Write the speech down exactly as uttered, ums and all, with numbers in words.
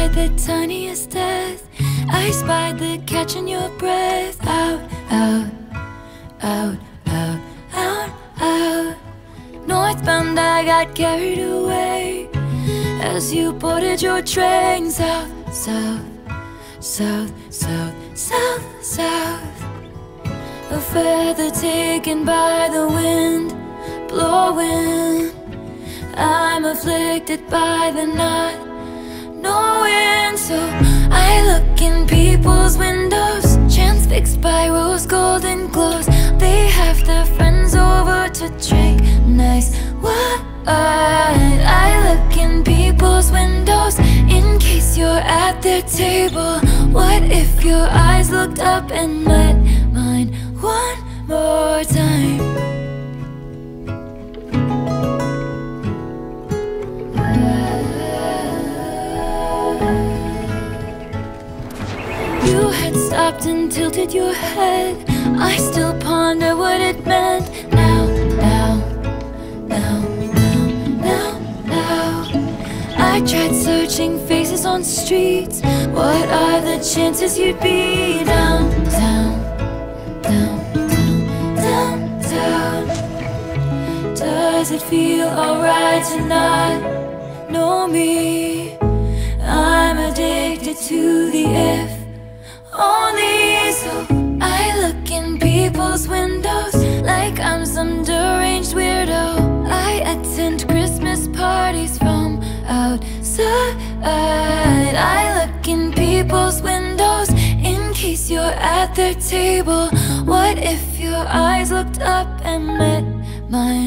hide the tiniest death. I spied the catch in your breath. Out, out, out, out, out, out. Northbound I got carried away as you boarded your train. South, south, south, south, south, south. A feather taken by the wind, blowing. I'm afflicted by the not knowing. So I look in people's windows, chance fixed by rose golden glows. They have their friends over to drink nice wine. I look in people's windows in case you're at their table. What if your eyes looked up and met mine one more time? You had stopped and tilted your head. I still ponder what it meant. Now, now, now, now, now, now. I tried searching faces on streets. What are the chances you'd be down, down, down, down, down, down? Does it feel alright to not know me? I'm addicted to the if only. So I look in people's windows like I'm some deranged weirdo. I attend Christmas parties from outside. I look in people's windows in case you're at their table. What if your eyes looked up and met mine